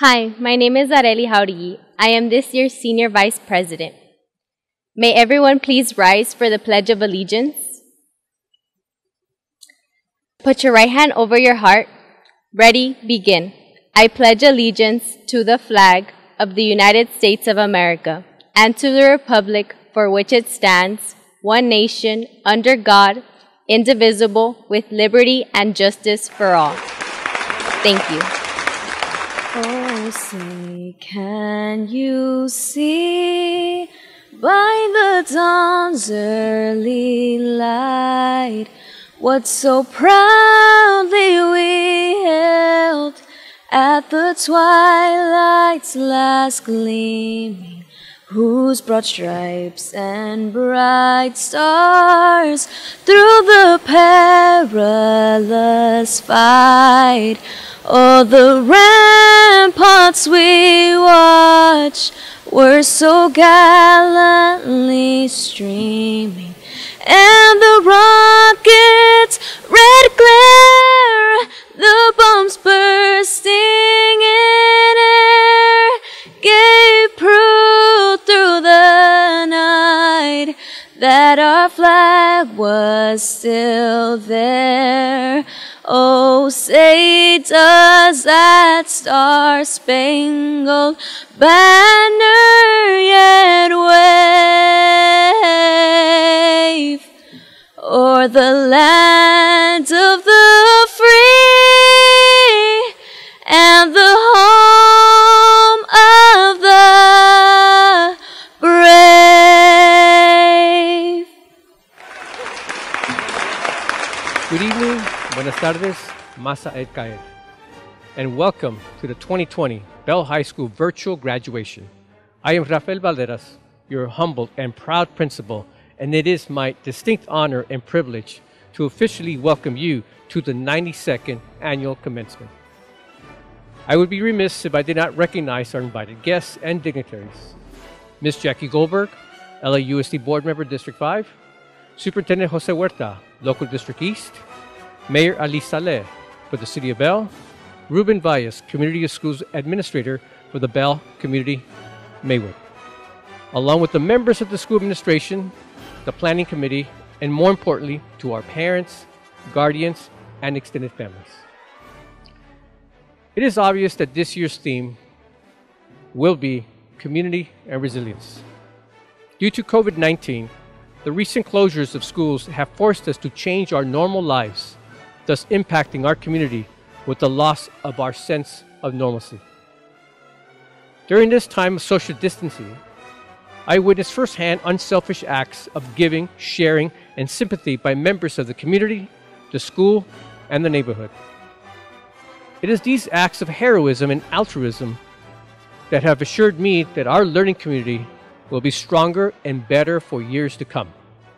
Hi, my name is Areli Jauregui. I am this year's Senior Vice President. May everyone please rise for the Pledge of Allegiance. Put your right hand over your heart. Ready, begin. I pledge allegiance to the flag of the United States of America and to the republic for which it stands, one nation, under God, indivisible, with liberty and justice for all. Thank you. Oh, say, can you see by the dawn's early light what so proudly we hailed at the twilight's last gleaming, whose broad stripes and bright stars through the perilous fight all the ramparts we watched were so gallantly streaming, and the rockets' red glare, the bombs bursting in air, gave proof through the night that our flag was still there. Oh, say does that star-spangled banner yet wave o'er the land of the free and the home of the brave? Good evening, buenas tardes, masa et caer, and welcome to the 2020 Bell High School virtual graduation. I am Rafael Valderas, your humble and proud principal, and it is my distinct honor and privilege to officially welcome you to the 92nd annual commencement. I would be remiss if I did not recognize our invited guests and dignitaries. Ms. Jackie Goldberg, LAUSD Board Member, District 5, Superintendent Jose Huerta, Local District East, Mayor Ali Saleh for the City of Bell, Ruben Valles, Community of Schools Administrator for the Bell Community, Maywood, along with the members of the school administration, the planning committee, and more importantly, to our parents, guardians, and extended families. It is obvious that this year's theme will be community and resilience. Due to COVID-19, the recent closures of schools have forced us to change our normal lives, thus impacting our community with the loss of our sense of normalcy. During this time of social distancing, I witnessed firsthand unselfish acts of giving, sharing, and sympathy by members of the community, the school, and the neighborhood. It is these acts of heroism and altruism that have assured me that our learning community will be stronger and better for years to come.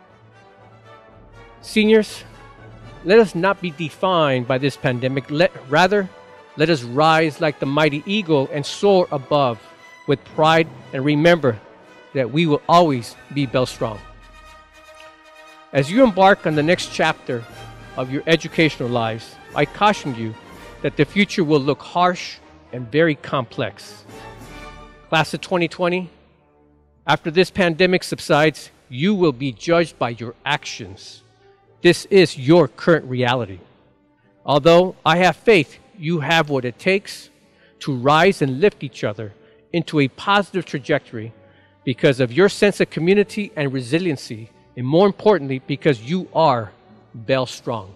Seniors, let us not be defined by this pandemic. Rather, let us rise like the mighty eagle and soar above with pride, and remember that we will always be Bell Strong. As you embark on the next chapter of your educational lives, I caution you that the future will look harsh and very complex. Class of 2020, after this pandemic subsides, you will be judged by your actions. This is your current reality. Although I have faith you have what it takes to rise and lift each other into a positive trajectory because of your sense of community and resiliency, and more importantly, because you are Bell Strong.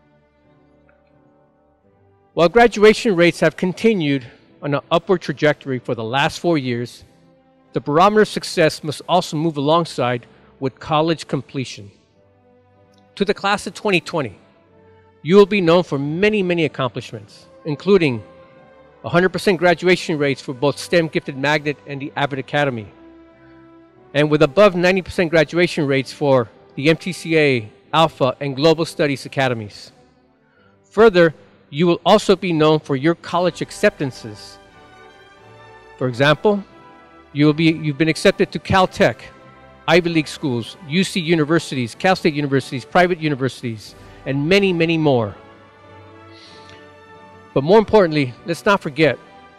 While graduation rates have continued on an upward trajectory for the last 4 years, the barometer of success must also move alongside with college completion. To the class of 2020, you will be known for many, many accomplishments, including 100% graduation rates for both STEM Gifted Magnet and the Avid Academy, and with above 90% graduation rates for the MTCA, Alpha, and Global Studies Academies. Further, you will also be known for your college acceptances. For example, you've been accepted to Caltech, Ivy League schools, UC universities, Cal State universities, private universities, and many, many more. But more importantly, let's not forget,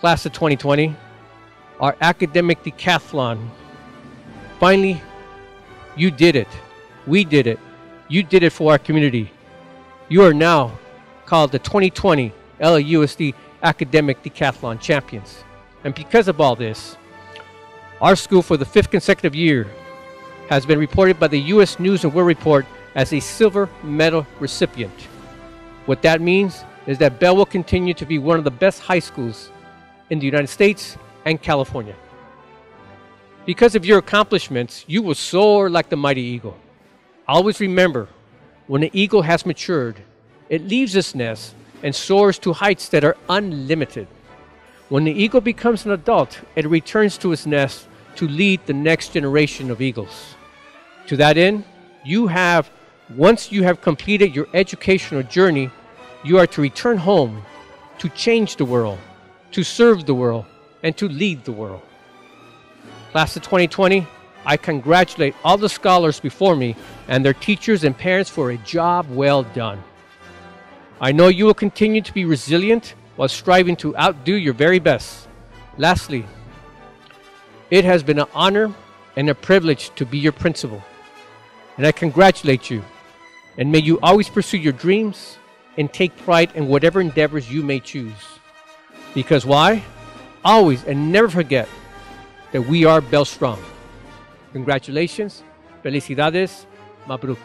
Class of 2020, our academic decathlon. Finally, you did it. We did it. You did it for our community. You are now called the 2020 LAUSD Academic Decathlon Champions. And because of all this, our school for the 5th consecutive year has been reported by the U.S. News and World Report as a silver medal recipient. What that means is that Bell will continue to be one of the best high schools in the United States and California. Because of your accomplishments, you will soar like the mighty eagle. Always remember, when an eagle has matured, it leaves its nest and soars to heights that are unlimited. When the eagle becomes an adult, it returns to its nest to lead the next generation of eagles. To that end, once you have completed your educational journey, you are to return home to change the world, to serve the world, and to lead the world. Class of 2020, I congratulate all the scholars before me and their teachers and parents for a job well done. I know you will continue to be resilient while striving to outdo your very best. Lastly, it has been an honor and a privilege to be your principal, and I congratulate you, and may you always pursue your dreams and take pride in whatever endeavors you may choose. Because why? Always and never forget that we are Bell Strong. Congratulations, felicidades, mabruk.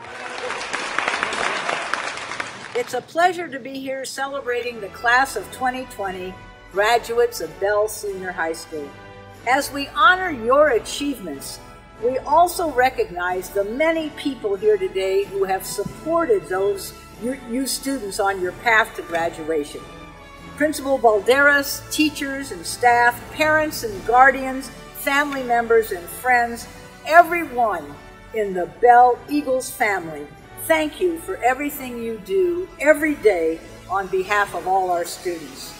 It's a pleasure to be here celebrating the class of 2020 graduates of Bell Senior High School. As we honor your achievements, we also recognize the many people here today who have supported you students on your path to graduation. Principal Balderas, teachers and staff, parents and guardians, family members and friends, everyone in the Bell Eagles family, thank you for everything you do every day on behalf of all our students.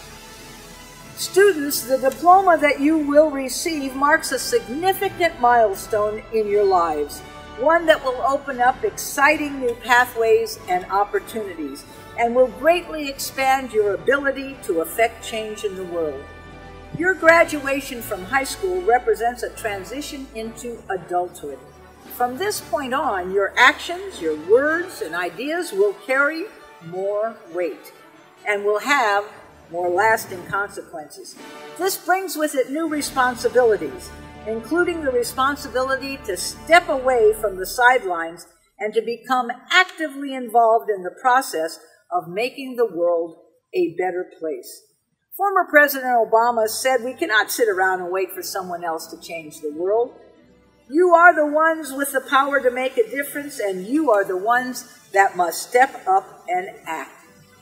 Students, the diploma that you will receive marks a significant milestone in your lives, one that will open up exciting new pathways and opportunities, and will greatly expand your ability to affect change in the world. Your graduation from high school represents a transition into adulthood. From this point on, your actions, your words, and ideas will carry more weight and will have more lasting consequences. This brings with it new responsibilities, including the responsibility to step away from the sidelines and to become actively involved in the process of making the world a better place. Former President Obama said we cannot sit around and wait for someone else to change the world. You are the ones with the power to make a difference, and you are the ones that must step up and act.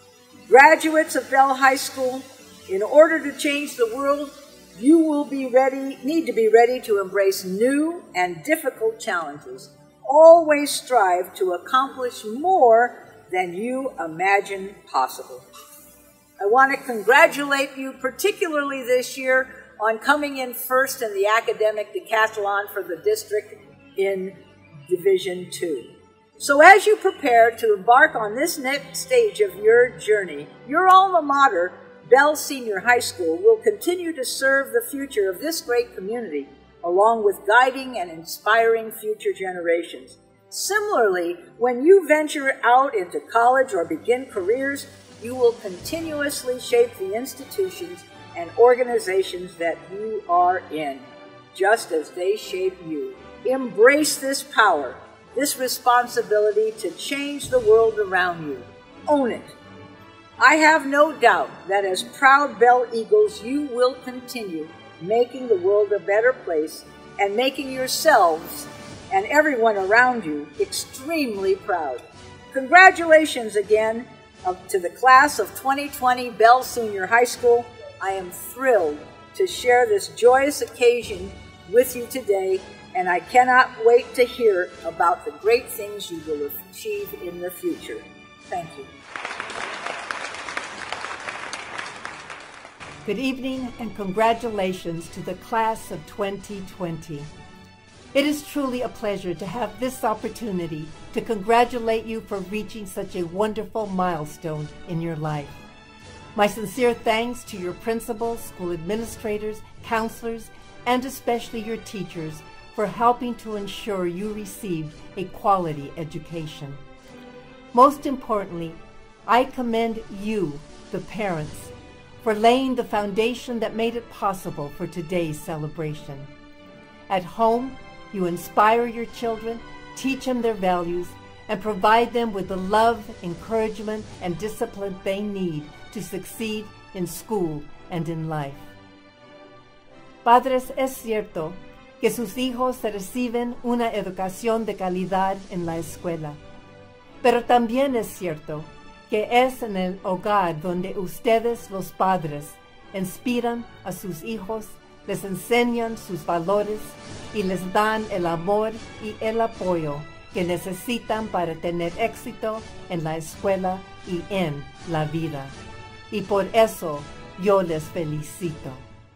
Graduates of Bell High School, in order to change the world, you will need to be ready to embrace new and difficult challenges. Always strive to accomplish more than you imagine possible. I want to congratulate you particularly this year on coming in first in the academic decathlon for the district in Division II. So as you prepare to embark on this next stage of your journey, your alma mater, Bell Senior High School, will continue to serve the future of this great community, along with guiding and inspiring future generations. Similarly, when you venture out into college or begin careers, you will continuously shape the institutions and organizations that you are in, just as they shape you. Embrace this power, this responsibility to change the world around you. Own it. I have no doubt that as proud Bell Eagles, you will continue making the world a better place and making yourselves and everyone around you extremely proud. Congratulations again to the class of 2020 Bell Senior High School. I am thrilled to share this joyous occasion with you today, and I cannot wait to hear about the great things you will achieve in the future. Thank you. Good evening and congratulations to the class of 2020. It is truly a pleasure to have this opportunity to congratulate you for reaching such a wonderful milestone in your life. My sincere thanks to your principals, school administrators, counselors, and especially your teachers for helping to ensure you received a quality education. Most importantly, I commend you, the parents, for laying the foundation that made it possible for today's celebration. At home, you inspire your children, teach them their values, and provide them with the love, encouragement, and discipline they need to succeed in school and in life. Padres, es cierto que sus hijos reciben una educación de calidad en la escuela, pero también es cierto que es en el hogar donde ustedes, los padres, inspiran a sus hijos, les enseñan sus valores y les dan el amor y el apoyo que necesitan para tener éxito en la escuela y en la vida. Y por eso yo les felicito.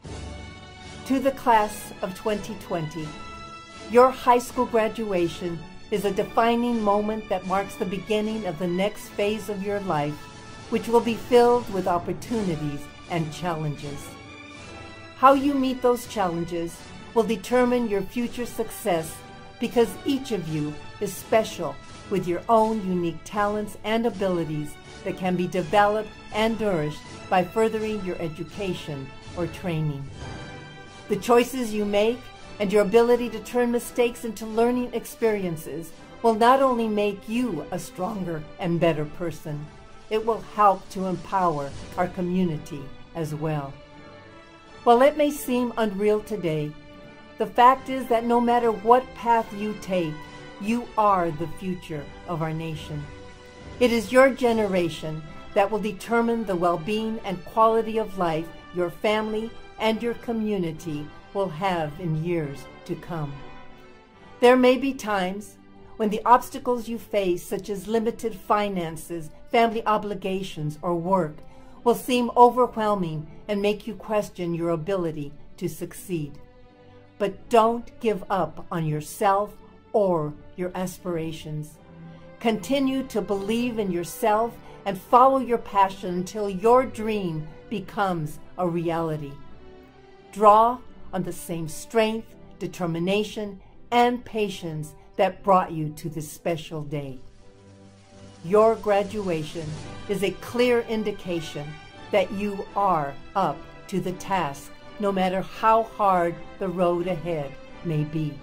To the class of 2020, your high school graduation is a defining moment that marks the beginning of the next phase of your life, which will be filled with opportunities and challenges. How you meet those challenges will determine your future success, because each of you is special with your own unique talents and abilities that can be developed and nourished by furthering your education or training. The choices you make and your ability to turn mistakes into learning experiences will not only make you a stronger and better person, it will help to empower our community as well. While it may seem unreal today, the fact is that no matter what path you take, you are the future of our nation. It is your generation that will determine the well-being and quality of life your family and your community will have in years to come. There may be times when the obstacles you face, such as limited finances, family obligations, or work, will seem overwhelming and make you question your ability to succeed. But don't give up on yourself or your aspirations. Continue to believe in yourself and follow your passion until your dream becomes a reality. Draw on the same strength, determination, and patience that brought you to this special day. Your graduation is a clear indication that you are up to the task, no matter how hard the road ahead may be.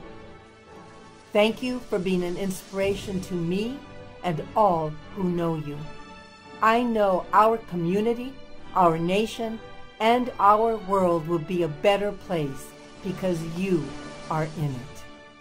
Thank you for being an inspiration to me and all who know you. I know our community, our nation, and our world will be a better place because you are in it.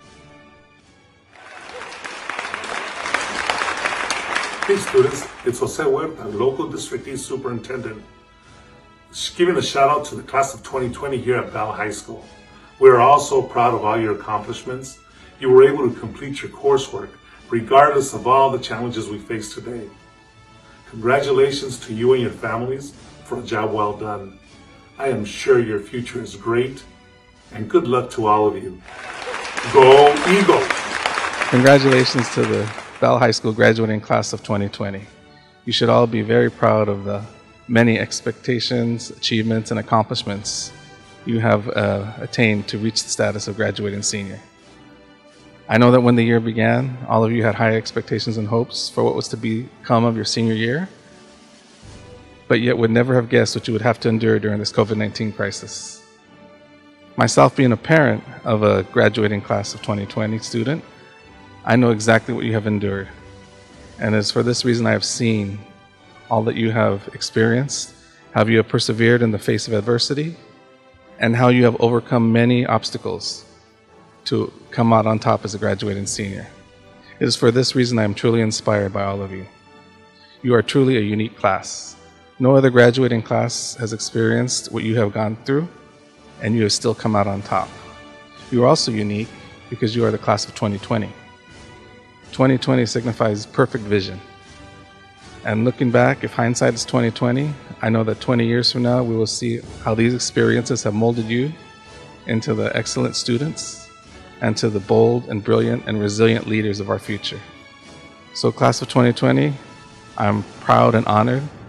Hey students, it's Jose Huerta, local District East Superintendent, giving a shout out to the class of 2020 here at Bell High School. We are all so proud of all your accomplishments. You were able to complete your coursework regardless of all the challenges we face today. Congratulations to you and your families for a job well done. I am sure your future is great, and good luck to all of you. Go Eagles! Congratulations to the Bell High School graduating class of 2020. You should all be very proud of the many expectations, achievements, and accomplishments you have attained to reach the status of graduating senior. I know that when the year began, all of you had high expectations and hopes for what was to become of your senior year, but yet would never have guessed what you would have to endure during this COVID-19 crisis. Myself being a parent of a graduating class of 2020 student, I know exactly what you have endured. And it's for this reason I have seen all that you have experienced, how you have persevered in the face of adversity, and how you have overcome many obstacles to come out on top as a graduating senior. It is for this reason I am truly inspired by all of you. You are truly a unique class. No other graduating class has experienced what you have gone through, and you have still come out on top. You are also unique because you are the class of 2020. 2020 signifies perfect vision. And looking back, if hindsight is 2020, I know that 20 years from now, we will see how these experiences have molded you into the excellent students and to the bold and brilliant and resilient leaders of our future. So class of 2020, I'm proud and honored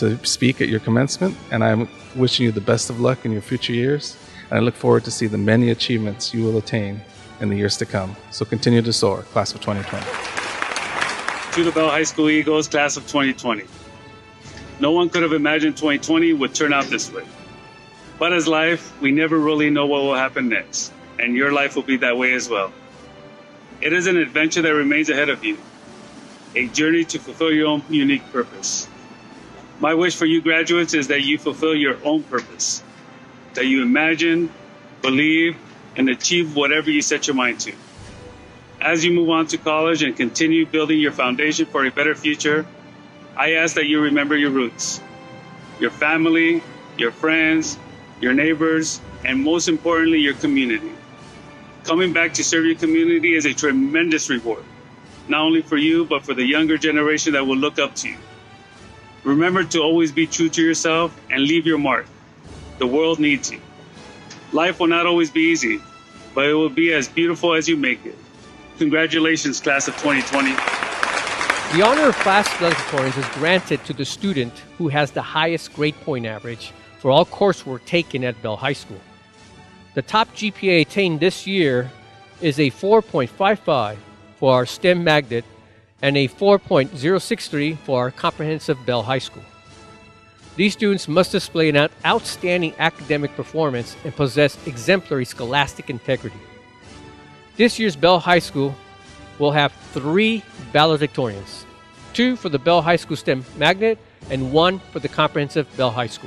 to speak at your commencement, and I'm wishing you the best of luck in your future years. And I look forward to see the many achievements you will attain in the years to come. So continue to soar, class of 2020. To the Bell High School Eagles, class of 2020. No one could have imagined 2020 would turn out this way. But as life, we never really know what will happen next, and your life will be that way as well. It is an adventure that remains ahead of you, a journey to fulfill your own unique purpose. My wish for you graduates is that you fulfill your own purpose, that you imagine, believe, and achieve whatever you set your mind to. As you move on to college and continue building your foundation for a better future, I ask that you remember your roots, your family, your friends, your neighbors, and most importantly, your community. Coming back to serve your community is a tremendous reward, not only for you, but for the younger generation that will look up to you. Remember to always be true to yourself and leave your mark. The world needs you. Life will not always be easy, but it will be as beautiful as you make it. Congratulations, class of 2020. The honor of class valedictorians is granted to the student who has the highest grade point average for all coursework taken at Bell High School. The top GPA attained this year is a 4.55 for our STEM magnet and a 4.063 for our comprehensive Bell High School. These students must display an outstanding academic performance and possess exemplary scholastic integrity. This year's Bell High School will have 3 valedictorians, 2 for the Bell High School STEM magnet and 1 for the comprehensive Bell High School.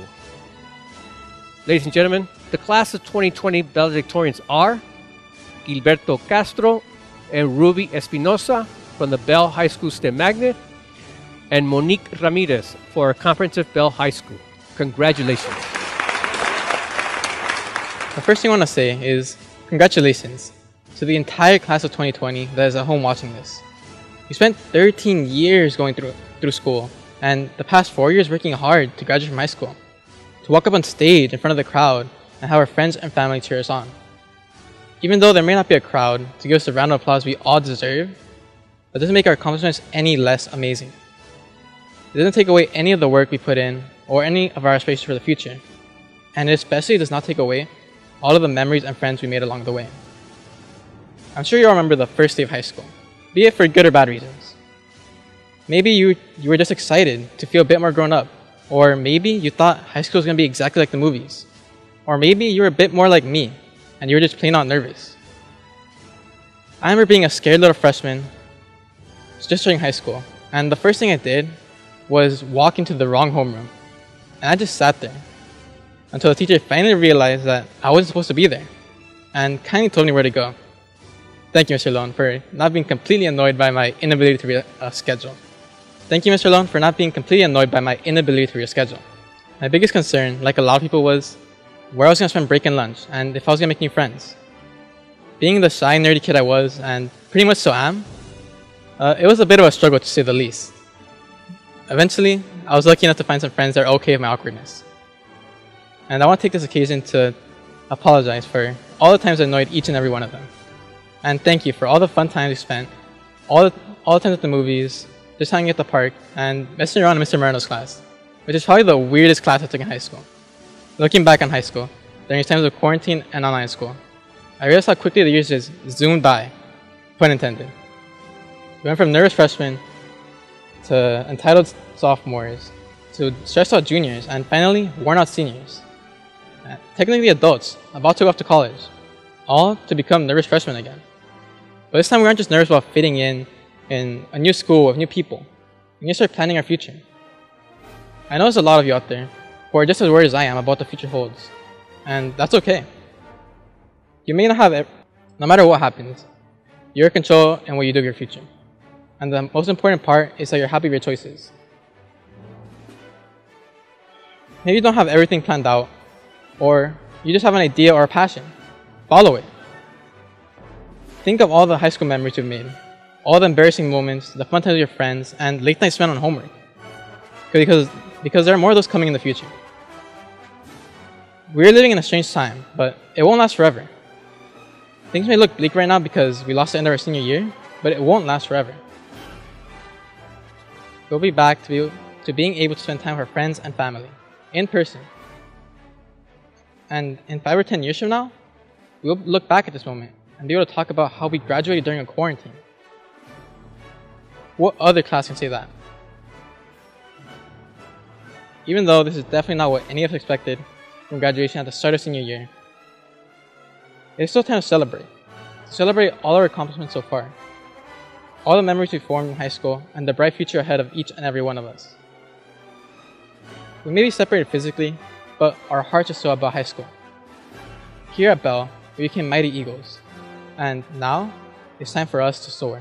Ladies and gentlemen, the class of 2020 valedictorians are Gilberto Castro and Ruby Espinosa from the Bell High School STEM magnet, and Monique Ramirez for our comprehensive Bell High School. Congratulations. The first thing I want to say is congratulations to the entire class of 2020 that is at home watching this. You spent 13 years going through school, and the past 4 years working hard to graduate from high school. To walk up on stage in front of the crowd and have our friends and family cheer us on. Even though there may not be a crowd to give us the round of applause we all deserve, that doesn't make our accomplishments any less amazing. It doesn't take away any of the work we put in or any of our aspirations for the future. And it especially does not take away all of the memories and friends we made along the way. I'm sure you all remember the first day of high school, be it for good or bad reasons. Maybe you were just excited to feel a bit more grown up, or maybe you thought high school was going to be exactly like the movies. Or maybe you were a bit more like me, and you were just plain out nervous. I remember being a scared little freshman, just starting high school, and the first thing I did was walk into the wrong homeroom. And I just sat there until the teacher finally realized that I wasn't supposed to be there, and kindly told me where to go. Thank you, Mr. Lone, for not being completely annoyed by my inability to reschedule. Thank you, Mr. Lone, for not being completely annoyed by my inability to reschedule. My biggest concern, like a lot of people, was where I was going to spend break and lunch, and if I was going to make new friends. Being the shy, nerdy kid I was, and pretty much so am, it was a bit of a struggle to say the least. Eventually, I was lucky enough to find some friends that are okay with my awkwardness. And I want to take this occasion to apologize for all the times I annoyed each and every one of them. And thank you for all the fun times we spent, all the times at the movies, just hanging at the park, and messing around in Mr. Moreno's class, which is probably the weirdest class I took in high school. Looking back on high school, during times of quarantine and online school, I realized how quickly the years just zoomed by, pun intended. We went from nervous freshmen to entitled sophomores to stressed out juniors and finally worn out seniors. Technically adults about to go off to college, all to become nervous freshmen again. But this time we aren't just nervous about fitting in a new school with new people. We need to start planning our future. I know there's a lot of you out there who are just as worried as I am about the future holds, and that's okay. You may not have no matter what happens, you're in control in what you do with your future. And the most important part is that you're happy with your choices. Maybe you don't have everything planned out, or you just have an idea or a passion. Follow it. Think of all the high school memories you've made, all the embarrassing moments, the fun times with your friends, and late nights spent on homework. Because there are more of those coming in the future. We're living in a strange time, but it won't last forever. Things may look bleak right now because we lost the end of our senior year, but it won't last forever. We'll be back to to being able to spend time with our friends and family in person. And in 5 or 10 years from now, we'll look back at this moment and be able to talk about how we graduated during a quarantine. What other class can say that? Even though this is definitely not what any of us expected from graduation at the start of senior year, it's still time to celebrate. To celebrate all our accomplishments so far, all the memories we formed in high school, and the bright future ahead of each and every one of us. We may be separated physically, but our hearts are still about high school. Here at Bell, we became mighty eagles, and now it's time for us to soar.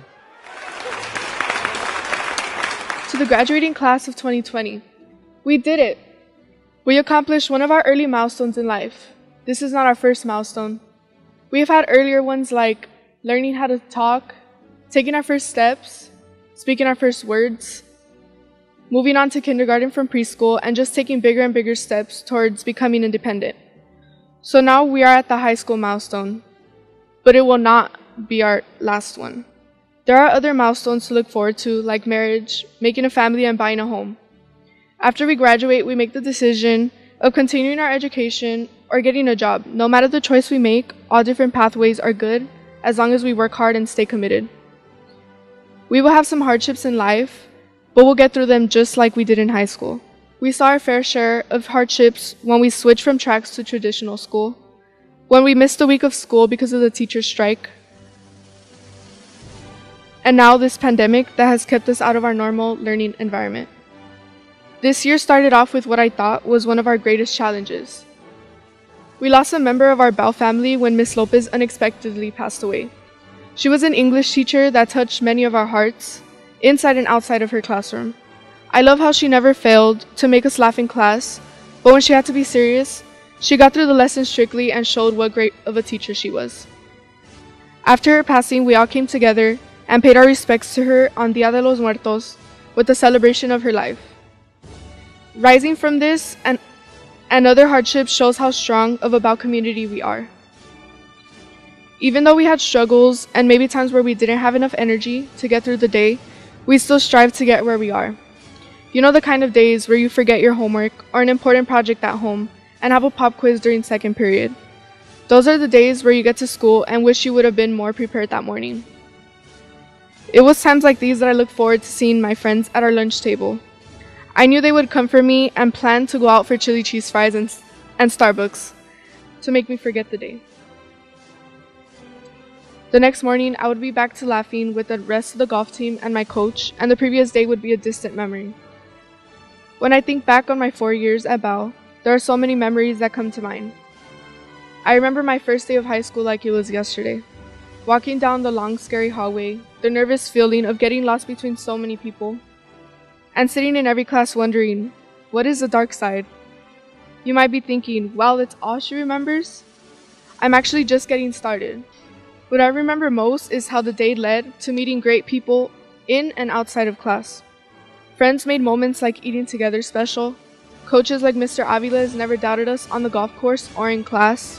To the graduating class of 2020, we did it! We accomplished one of our early milestones in life. This is not our first milestone. We have had earlier ones like learning how to talk, taking our first steps, speaking our first words, moving on to kindergarten from preschool, and just taking bigger and bigger steps towards becoming independent. So now we are at the high school milestone, but it will not be our last one. There are other milestones to look forward to, like marriage, making a family, and buying a home. After we graduate, we make the decision of continuing our education or getting a job. No matter the choice we make, all different pathways are good as long as we work hard and stay committed. We will have some hardships in life, but we'll get through them just like we did in high school. We saw our fair share of hardships when we switched from tracks to traditional school, when we missed a week of school because of the teacher's strike, and now this pandemic that has kept us out of our normal learning environment. This year started off with what I thought was one of our greatest challenges. We lost a member of our Bell family when Miss Lopez unexpectedly passed away. She was an English teacher that touched many of our hearts, inside and outside of her classroom. I love how she never failed to make us laugh in class, but when she had to be serious, she got through the lesson strictly and showed what great of a teacher she was. After her passing, we all came together and paid our respects to her on Dia de los Muertos with the celebration of her life. Rising from this and other hardships shows how strong of a Bell community we are. Even though we had struggles and maybe times where we didn't have enough energy to get through the day, we still strive to get where we are. You know, the kind of days where you forget your homework or an important project at home and have a pop quiz during second period. Those are the days where you get to school and wish you would have been more prepared that morning. It was times like these that I look forward to seeing my friends at our lunch table. I knew they would come for me and plan to go out for chili cheese fries and Starbucks to make me forget the day. The next morning, I would be back to laughing with the rest of the golf team and my coach, and the previous day would be a distant memory. When I think back on my 4 years at Bell, there are so many memories that come to mind. I remember my first day of high school like it was yesterday. Walking down the long, scary hallway, the nervous feeling of getting lost between so many people, and sitting in every class wondering, what is the dark side? You might be thinking, wow, that's all she remembers? I'm actually just getting started. What I remember most is how the day led to meeting great people in and outside of class. Friends made moments like eating together special. Coaches like Mr. Aviles never doubted us on the golf course or in class.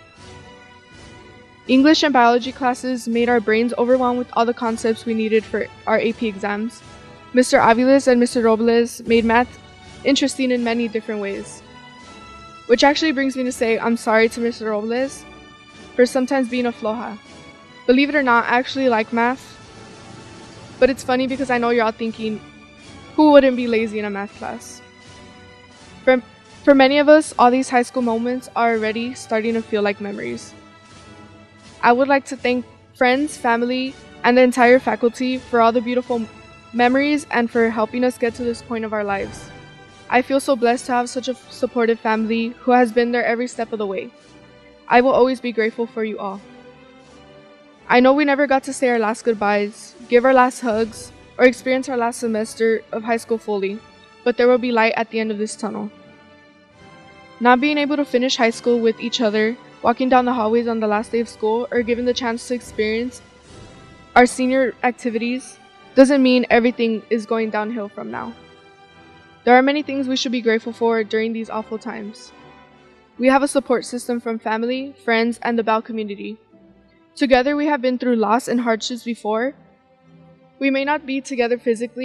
English and biology classes made our brains overwhelmed with all the concepts we needed for our AP exams. Mr. Aviles and Mr. Robles made math interesting in many different ways. Which actually brings me to say I'm sorry to Mr. Robles for sometimes being a floja. Believe it or not, I actually like math. But it's funny because I know you're all thinking, who wouldn't be lazy in a math class? For many of us, all these high school moments are already starting to feel like memories. I would like to thank friends, family, and the entire faculty for all the beautiful memories and for helping us get to this point of our lives. I feel so blessed to have such a supportive family who has been there every step of the way. I will always be grateful for you all. I know we never got to say our last goodbyes, give our last hugs, or experience our last semester of high school fully, but there will be light at the end of this tunnel. Not being able to finish high school with each other, walking down the hallways on the last day of school, or given the chance to experience our senior activities doesn't mean everything is going downhill from now. There are many things we should be grateful for during these awful times. We have a support system from family, friends, and the Bell community. Together we have been through loss and hardships before. We may not be together physically,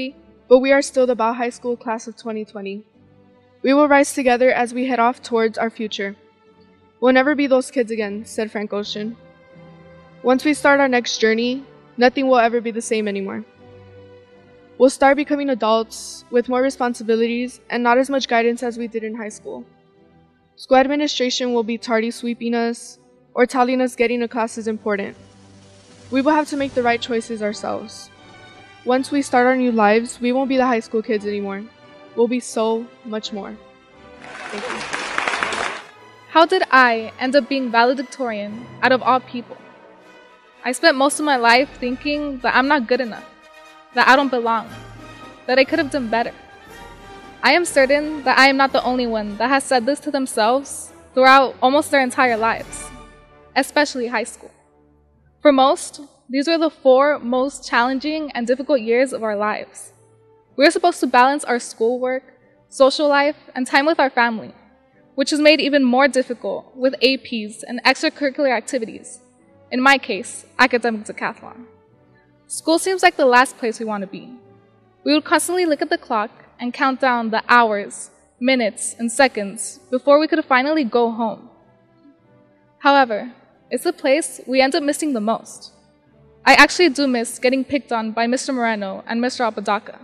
but we are still the Bell High School class of 2020. We will rise together as we head off towards our future. We'll never be those kids again, said Frank Ocean. Once we start our next journey, nothing will ever be the same anymore. We'll start becoming adults with more responsibilities and not as much guidance as we did in high school. School administration will be tardy sweeping us or telling us getting to class is important. We will have to make the right choices ourselves. Once we start our new lives, we won't be the high school kids anymore. We'll be so much more. Thank you. How did I end up being valedictorian out of all people? I spent most of my life thinking that I'm not good enough, that I don't belong, that I could have done better. I am certain that I am not the only one that has said this to themselves throughout almost their entire lives, especially high school. For most, these were the 4 most challenging and difficult years of our lives. We are supposed to balance our schoolwork, social life, and time with our family, which is made even more difficult with APs and extracurricular activities. In my case, academic decathlon. School seems like the last place we want to be. We would constantly look at the clock and count down the hours, minutes, and seconds before we could finally go home. However, it's the place we end up missing the most. I actually do miss getting picked on by Mr. Moreno and Mr. Apodaca.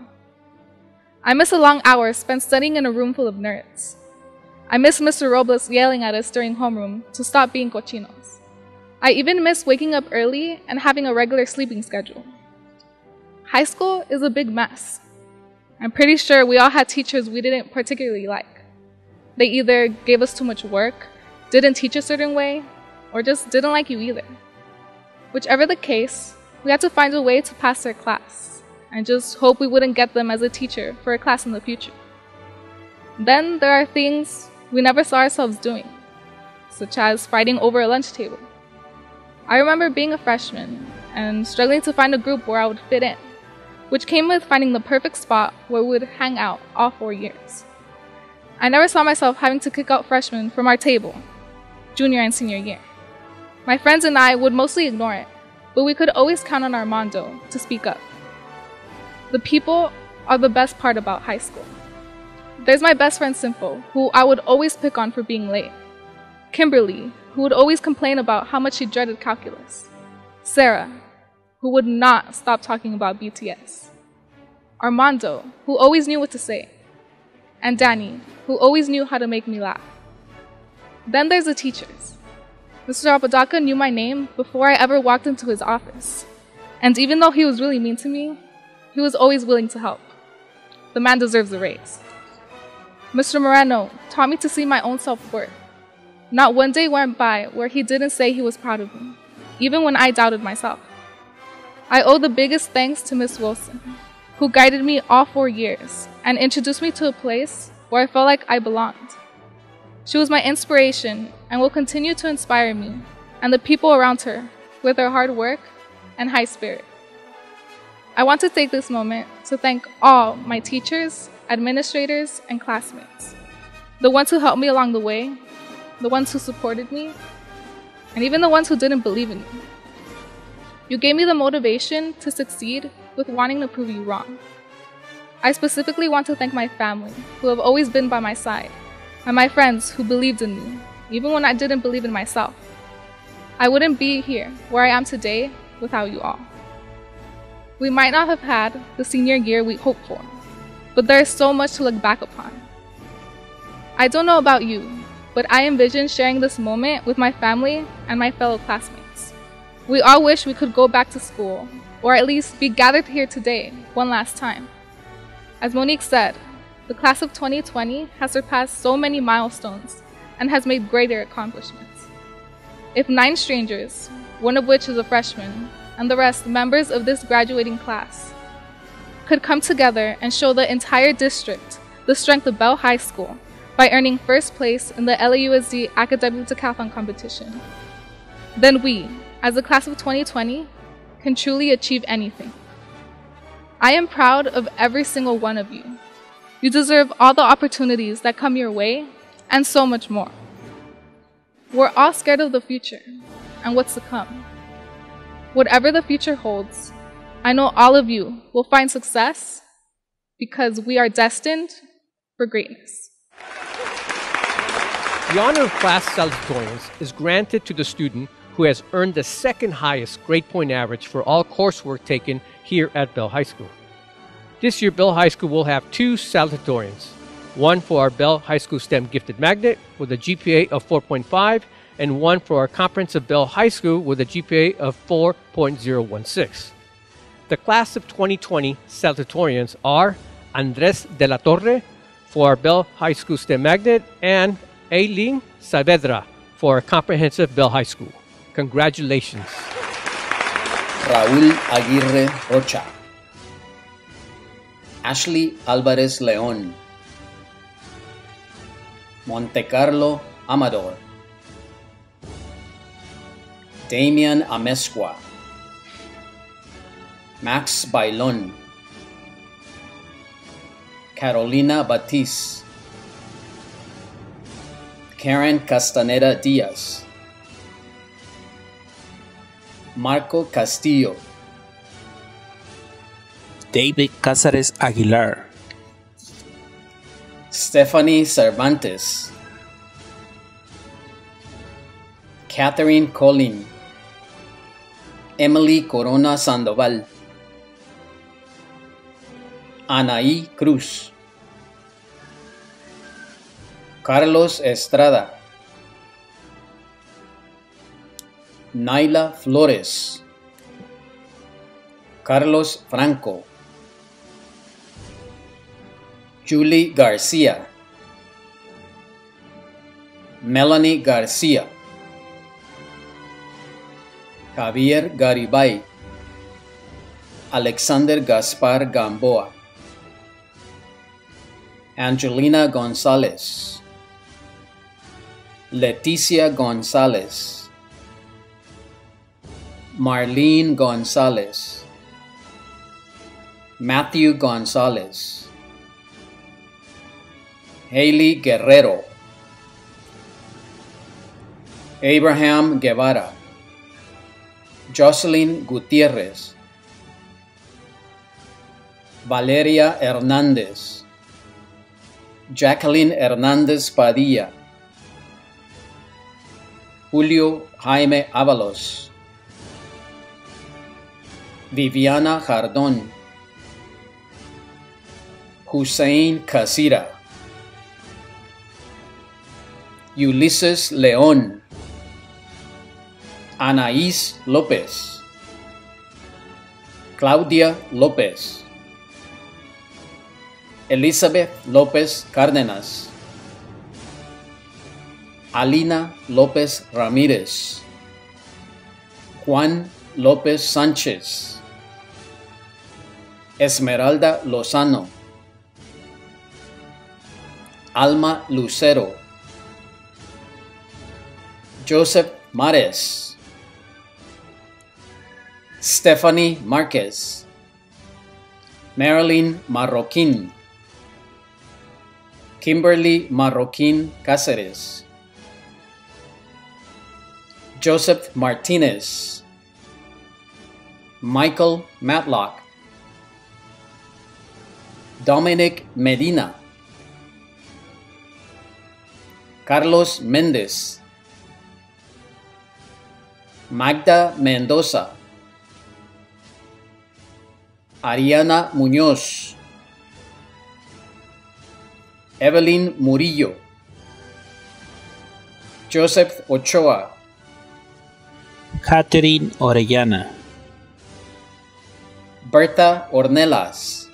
I miss the long hours spent studying in a room full of nerds. I miss Mr. Robles yelling at us during homeroom to stop being cochinos. I even miss waking up early and having a regular sleeping schedule. High school is a big mess. I'm pretty sure we all had teachers we didn't particularly like. They either gave us too much work, didn't teach a certain way, or just didn't like you either. Whichever the case, we had to find a way to pass their class, and just hope we wouldn't get them as a teacher for a class in the future. Then there are things we never saw ourselves doing, such as fighting over a lunch table. I remember being a freshman and struggling to find a group where I would fit in, which came with finding the perfect spot where we would hang out all 4 years. I never saw myself having to kick out freshmen from our table, junior and senior year. My friends and I would mostly ignore it, but we could always count on Armando to speak up. The people are the best part about high school. There's my best friend Simpo, who I would always pick on for being late. Kimberly, who would always complain about how much she dreaded calculus. Sarah, who would not stop talking about BTS. Armando, who always knew what to say. And Danny, who always knew how to make me laugh. Then there's the teachers. Mr. Apodaca knew my name before I ever walked into his office. And even though he was really mean to me, he was always willing to help. The man deserves a raise. Mr. Moreno taught me to see my own self-worth. Not one day went by where he didn't say he was proud of me, even when I doubted myself. I owe the biggest thanks to Miss Wilson, who guided me all 4 years and introduced me to a place where I felt like I belonged. She was my inspiration and will continue to inspire me and the people around her with her hard work and high spirit. I want to take this moment to thank all my teachers, administrators, and classmates, the ones who helped me along the way, the ones who supported me, and even the ones who didn't believe in me. You gave me the motivation to succeed with wanting to prove you wrong. I specifically want to thank my family, who have always been by my side, and my friends who believed in me, even when I didn't believe in myself. I wouldn't be here where I am today without you all. We might not have had the senior year we hoped for, but there is so much to look back upon. I don't know about you, but I envision sharing this moment with my family and my fellow classmates. We all wish we could go back to school, or at least be gathered here today one last time. As Monique said, the class of 2020 has surpassed so many milestones and has made greater accomplishments. If 9 strangers, one of which is a freshman, and the rest members of this graduating class, could come together and show the entire district the strength of Bell High School by earning first place in the LAUSD Academic Decathlon competition, then we, as the class of 2020, can truly achieve anything. I am proud of every single one of you. You deserve all the opportunities that come your way, and so much more. We're all scared of the future and what's to come. Whatever the future holds, I know all of you will find success, because we are destined for greatness. The honor of class salutatorians is granted to the student who has earned the second highest grade point average for all coursework taken here at Bell High School. This year, Bell High School will have two salutatorians, one for our Bell High School STEM Gifted Magnet with a GPA of 4.5 and one for our Comprehensive Bell High School with a GPA of 4.016. The class of 2020 salutatorians are Andres de la Torre for our Bell High School STEM Magnet and Aileen Saavedra for our Comprehensive Bell High School. Congratulations. Raúl Aguirre Rocha, Ashley Álvarez León, Montecarlo Amador, Damian Amezcua, Max Bailón, Carolina Batiz, Karen Castaneda Díaz, Marco Castillo, David Cázares Aguilar, Stephanie Cervantes, Catherine Colin, Emily Corona Sandoval, Anaí Cruz, Carlos Estrada, Naila Flores, Carlos Franco, Julie Garcia, Melanie Garcia, Javier Garibay, Alexander Gaspar Gamboa, Angelina Gonzalez, Leticia Gonzalez, Marlene Gonzalez, Matthew Gonzalez, Haley Guerrero, Abraham Guevara, Jocelyn Gutierrez, Valeria Hernández, Jacqueline Hernández Padilla, Julio Jaime Ábalos, Viviana Jardón, Hussein Casira, Ulises León, Anaís López, Claudia López, Elizabeth López Cárdenas, Alina López Ramírez, Juan López Sánchez, Esmeralda Lozano, Alma Lucero, Joseph Mares, Stephanie Marquez, Marilyn Marroquín, Kimberly Marroquín Cáceres, Joseph Martinez, Michael Matlock, Dominic Medina, Carlos Méndez, Magda Mendoza, Ariana Muñoz, Evelyn Murillo, Joseph Ochoa, Catherine Orellana, Berta Ornelas,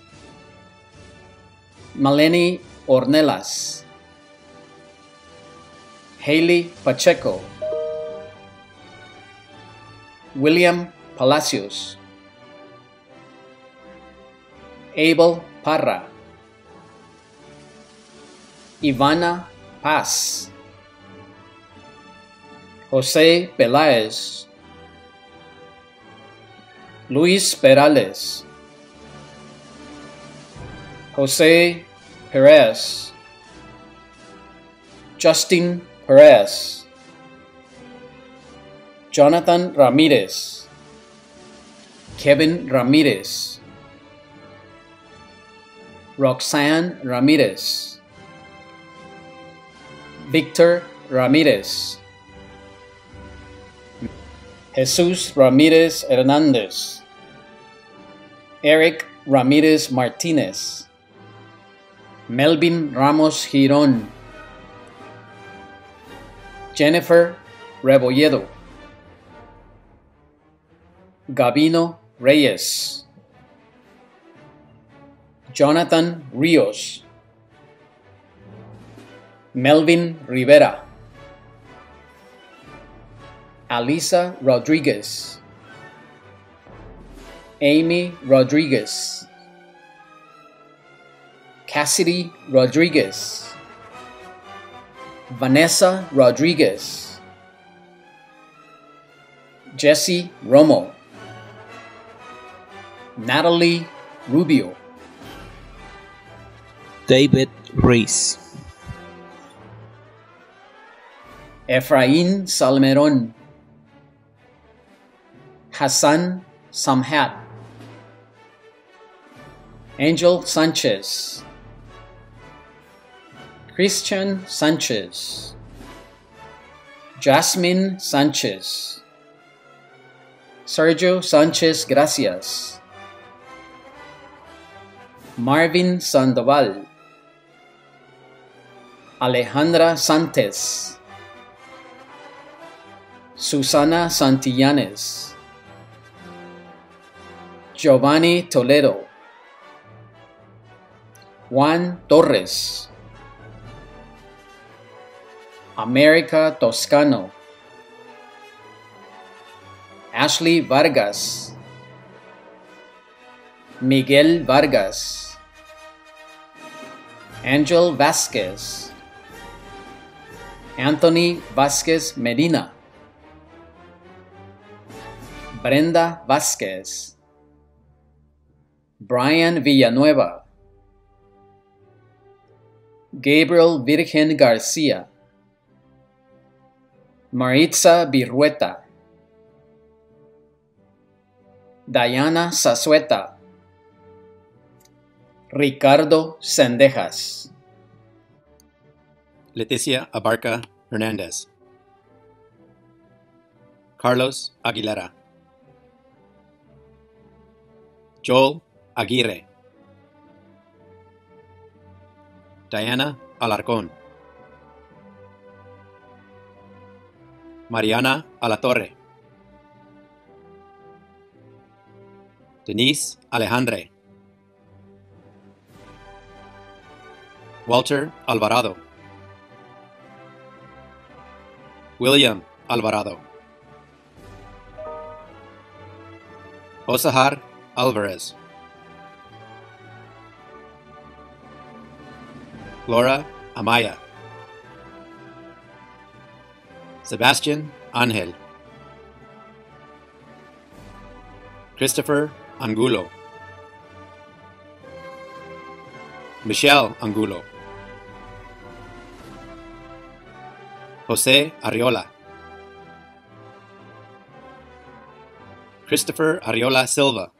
Maleni Ornelas, Haley Pacheco, William Palacios, Abel Parra, Ivana Paz, Jose Peláez, Luis Perales, Jose Perez, Justin Perez, Jonathan Ramirez, Kevin Ramirez, Roxanne Ramirez, Victor Ramirez, Jesus Ramirez Hernandez, Eric Ramirez Martinez, Melvin Ramos Giron, Jennifer Rebolledo, Gabino Reyes, Jonathan Rios, Melvin Rivera, Alisa Rodriguez, Amy Rodriguez, Cassidy Rodriguez, Vanessa Rodriguez, Jesse Romo, Natalie Rubio, David Reese, Efraín Salmerón, Hassan Samhat, Angel Sanchez, Christian Sanchez, Jasmine Sanchez, Sergio Sanchez Gracias, Marvin Sandoval, Alejandra Santos, Susana Santillanes, Giovanni Toledo, Juan Torres, America Toscano, Ashley Vargas, Miguel Vargas, Angel Vasquez, Anthony Vasquez Medina, Brenda Vasquez, Brian Villanueva, Gabriel Virgen Garcia, Maritza Virrueta, Diana Sazueta, Ricardo Sendejas, Leticia Abarca Hernandez, Carlos Aguilera, Joel Aguirre, Diana Alarcón, Mariana Alatorre, Denise Alejandre, Walter Alvarado, William Alvarado, Osahar Alvarez, Laura Amaya, Sebastian Angel, Christopher Angulo, Michelle Angulo, Jose Ariola, Christopher Ariola Silva,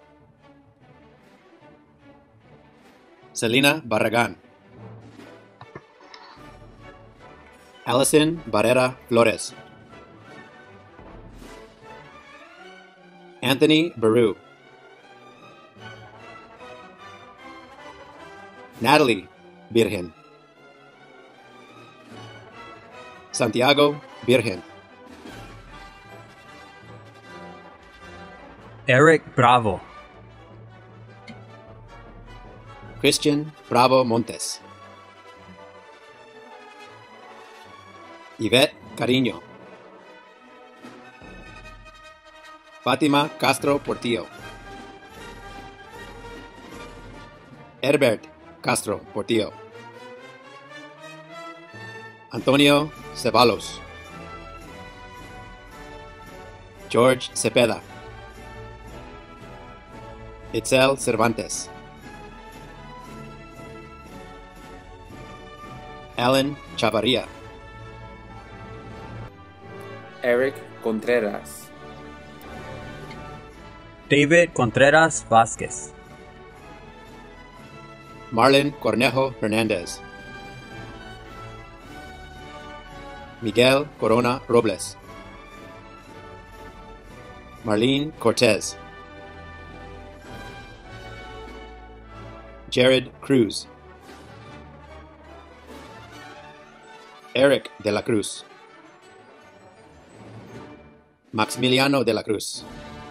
Selena Barragan, Allison Barrera Flores, Anthony Baru, Natalie Virgen, Santiago Virgen, Eric Bravo, Christian Bravo Montes, Yvette Cariño, Fátima Castro Portillo, Herbert Castro Portillo, Antonio Ceballos, George Cepeda, Itzel Cervantes, Alan Chavarria, Eric Contreras, David Contreras Vázquez, Marlon Cornejo Hernandez. Miguel Corona Robles. Marlene Cortez. Jared Cruz. Eric de la Cruz. Maximiliano de la Cruz.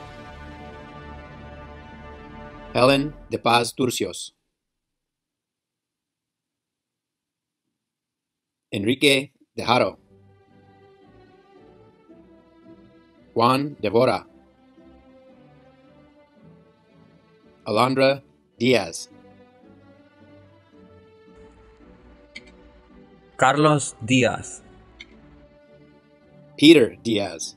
Helen de Paz Turcios. Enrique de Haro. Juan Devora. Alondra Diaz. Carlos Diaz. Peter Diaz.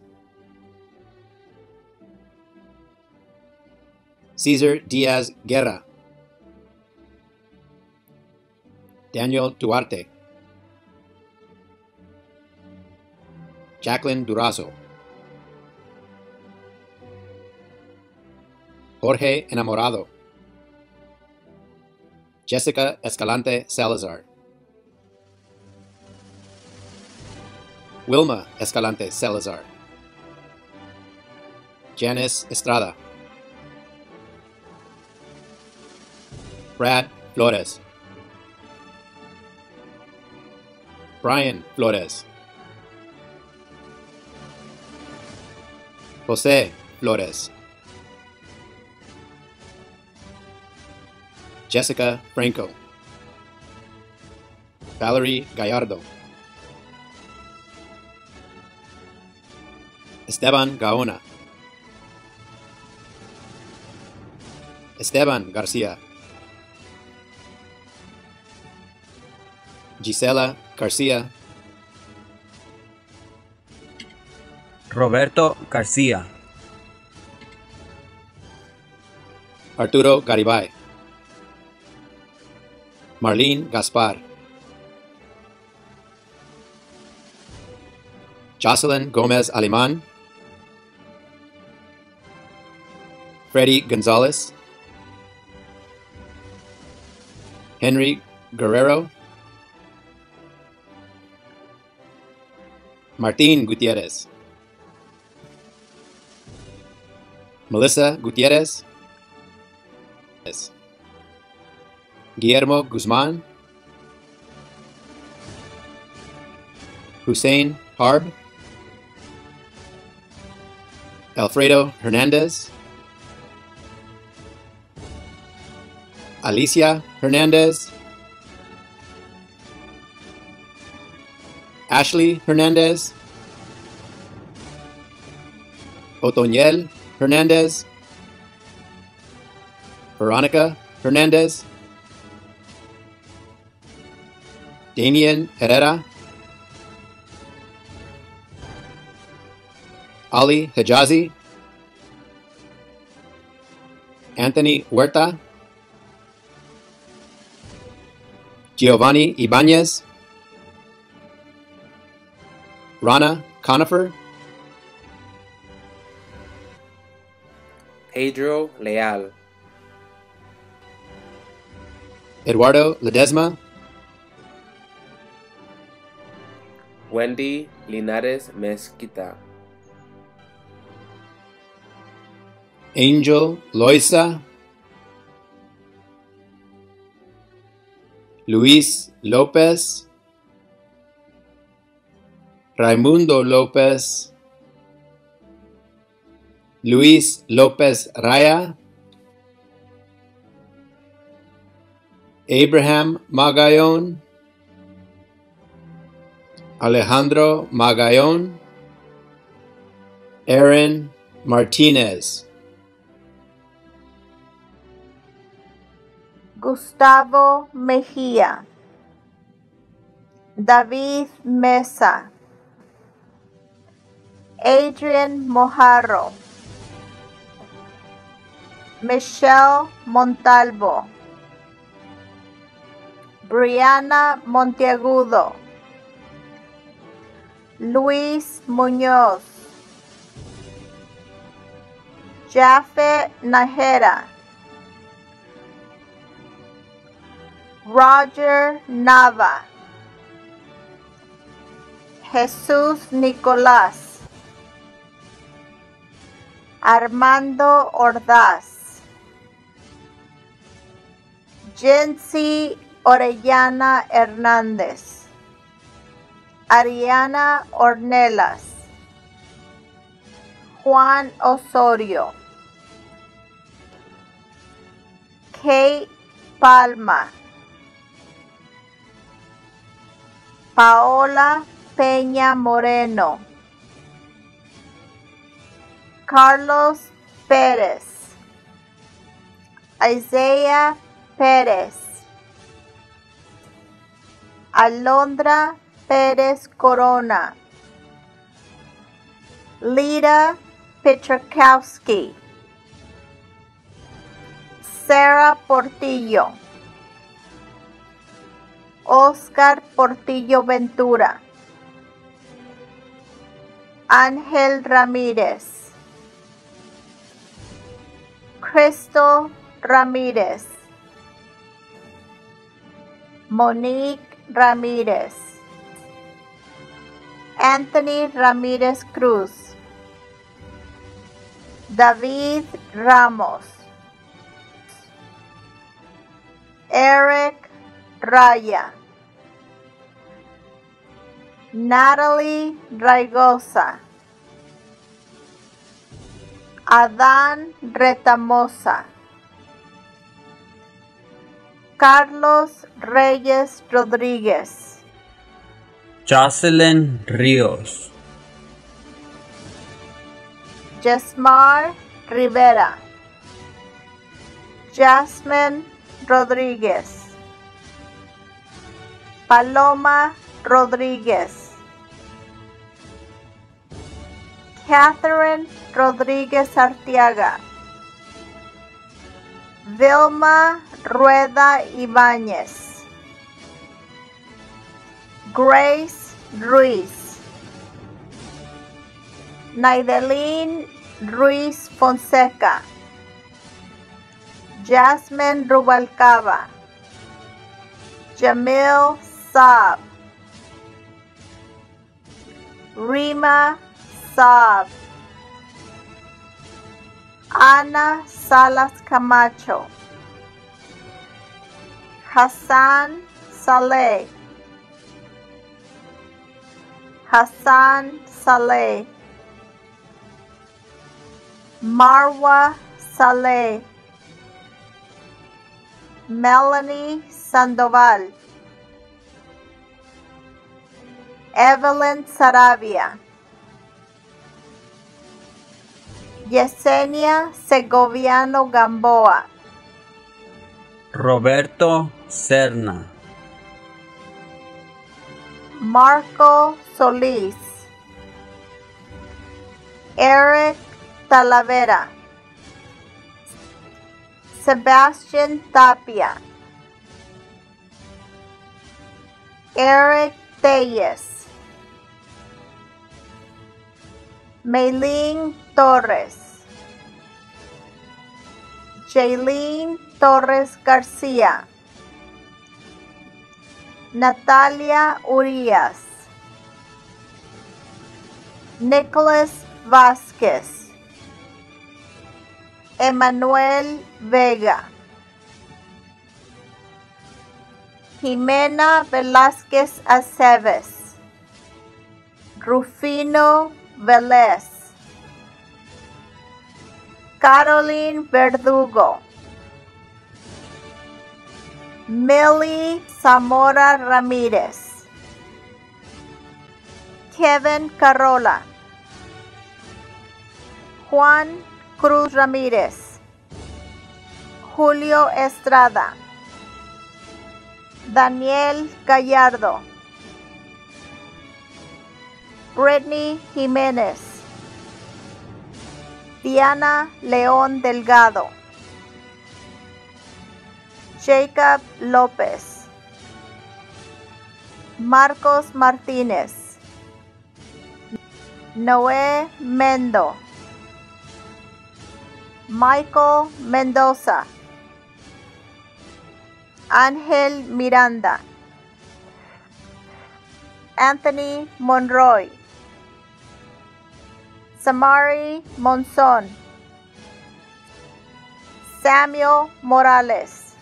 Cesar Diaz Guerra. Daniel Duarte. Jacqueline Durazo. Jorge Enamorado. Jessica Escalante Salazar. Wilma Escalante Salazar. Janice Estrada. Brad Flores. Brian Flores. Jose Flores. Jessica Franco. Valerie Gallardo. Esteban Gaona. Esteban Garcia. Gisela Garcia. Roberto Garcia. Arturo Garibay. Marlene Gaspar. Jocelyn Gomez Aliman. Freddy Gonzalez. Henry Guerrero. Martin Gutierrez. Melissa Gutierrez. Guillermo Guzman. Hussein Harb. Alfredo Hernandez. Alicia Hernandez. Ashley Hernandez. Otoniel Hernandez. Veronica Hernandez. Damien Herrera. Ali Hijazi. Anthony Huerta. Giovanni Ibanez. Rana Conifer. Pedro Leal. Eduardo Ledesma. Wendy Linares Mezquita. Angel Loiza. Luis Lopez. Raimundo Lopez. Luis Lopez Raya. Abraham Magallon. Alejandro Magallon. Aaron Martinez. Gustavo Mejía. David Mesa. Adrian Mojarro. Michelle Montalvo. Brianna Monteagudo. Luis Muñoz. Jaffe Najera. Roger Nava, Jesús Nicolás, Armando Ordaz, Jency Orellana Hernández, Ariana Ornelas, Juan Osorio, Kate Palma, Paola Peña Moreno, Carlos Pérez, Isaiah Pérez, Alondra Pérez Corona, Lita Petrakowski, Sarah Portillo, Oscar Portillo Ventura, Ángel Ramírez, Crystal Ramírez, Monique Ramírez, Anthony Ramírez Cruz, David Ramos, Eric Raya, Natalie Raigosa, Adán Retamosa, Carlos Reyes Rodríguez, Jocelyn Ríos, Jesmar Rivera, Jasmine Rodríguez, Paloma Rodríguez, Catherine Rodríguez Arteaga, Vilma Rueda Ibáñez, Grace Ruiz, Naidelin Ruiz Fonseca, Jasmine Rubalcaba, Jamil Saab, Rima Saab, Ana Salas Camacho, Hassan Saleh, Hassan Saleh, Marwa Saleh, Melanie Sandoval, Evelyn Saravia, Yesenia Segoviano Gamboa, Roberto Serna, Marco Solís, Eric Talavera, Sebastian Tapia, Eric Telles, Maylene Torres, Jaylene Torres García, Natalia Urias, Nicholas Vázquez, Emanuel Vega, Jimena Velázquez Aceves, Rufino Vélez, Caroline Verdugo, Millie Zamora Ramírez, Kevin Carola, Juan Cruz Ramírez, Julio Estrada, Daniel Gallardo, Brittany Jiménez, Diana León Delgado, Jacob López, Marcos Martínez, Noé Mendo, Michael Mendoza, Ángel Miranda, Anthony Monroy, Samari Monzon, Samuel Morales,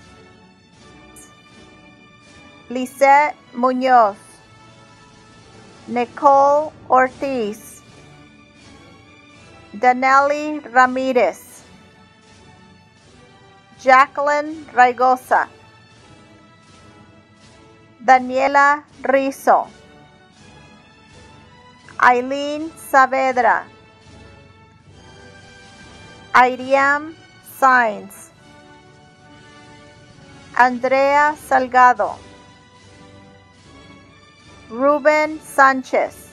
Lisette Muñoz, Nicole Ortiz, Danelli Ramirez, Jacqueline Raigosa, Daniela Rizzo, Aileen Saavedra, Iriam Sainz, Andrea Salgado, Ruben Sánchez,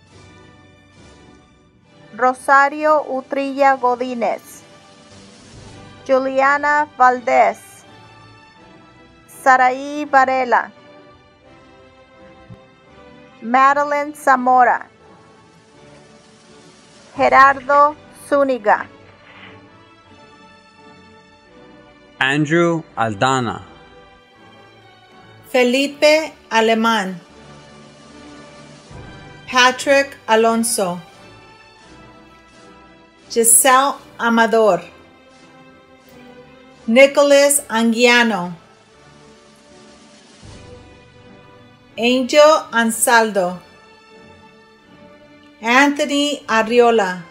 Rosario Utrilla Godínez, Juliana Valdés, Saraí Varela, Madeline Zamora, Gerardo Zúñiga, Andrew Aldana, Felipe Alemán, Patrick Alonso, Giselle Amador, Nicholas Anguiano, Angel Ansaldo, Anthony Arriola,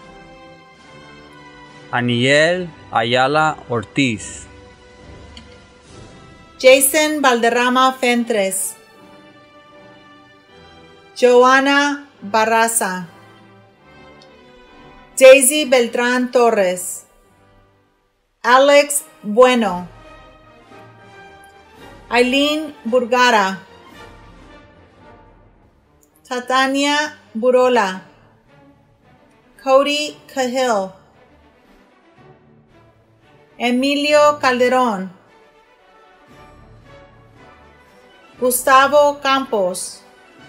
Aniel Ayala Ortiz, Jason Valderrama Fentres, Joana Barraza, Daisy Beltrán Torres, Alex Bueno, Aileen Burgara, Tatania Burola, Cody Cahill, Emilio Calderón, Gustavo Campos,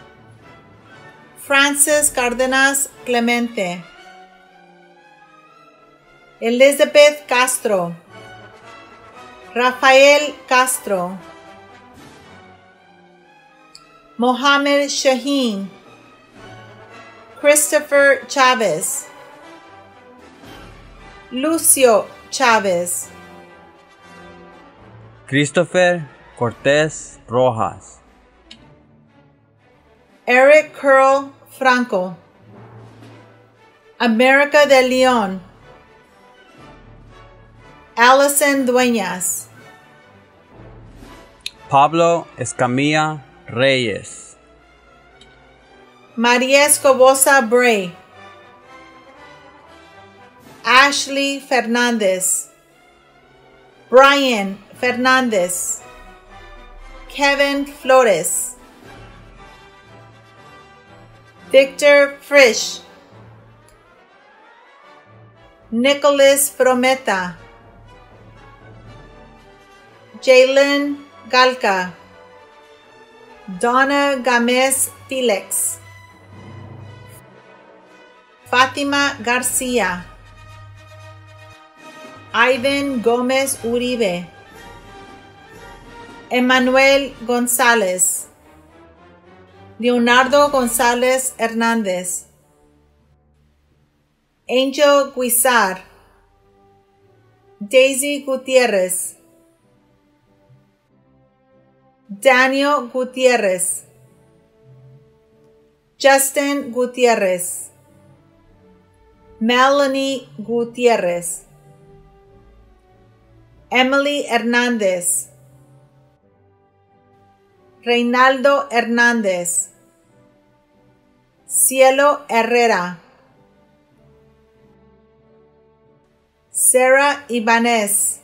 Francis Cárdenas Clemente, Elizabeth Castro, Rafael Castro, Mohammed Shaheen, Christopher Chavez, Lucio Chavez, Christopher Cortés Rojas, Eric Curl Franco, America de Leon, Allison Dueñas, Pablo Escamilla Reyes, María Escobosa Bray, Ashley Fernández, Brian Fernández, Kevin Flores, Victor Frisch, Nicholas Prometa, Jalen Galca, Donna Gámez Felix, Fátima García, Ivan Gómez Uribe, Emanuel González, Leonardo González Hernández, Angel Guizar, Daisy Gutiérrez, Daniel Gutiérrez, Justin Gutiérrez, Melanie Gutiérrez, Emily Hernández, Reinaldo Hernández, Cielo Herrera, Sarah Ibanez,